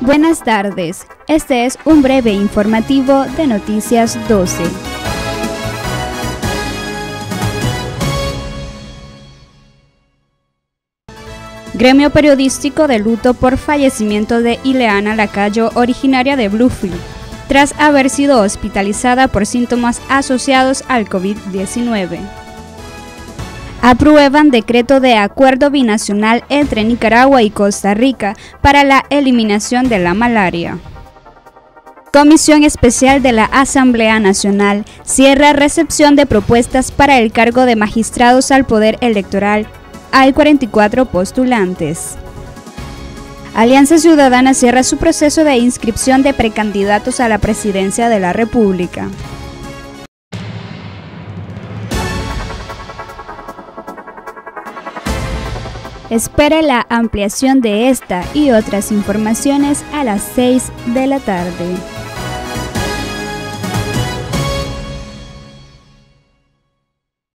Buenas tardes, este es un breve informativo de Noticias 12. Gremio periodístico de luto por fallecimiento de Ileana Lacayo, originaria de Bluefield, tras haber sido hospitalizada por síntomas asociados al COVID-19. Aprueban decreto de acuerdo binacional entre Nicaragua y Costa Rica para la eliminación de la malaria. Comisión Especial de la Asamblea Nacional cierra recepción de propuestas para el cargo de magistrados al Poder Electoral. Hay 44 postulantes. Alianza Ciudadana cierra su proceso de inscripción de precandidatos a la presidencia de la República. Espere la ampliación de esta y otras informaciones a las 6 de la tarde.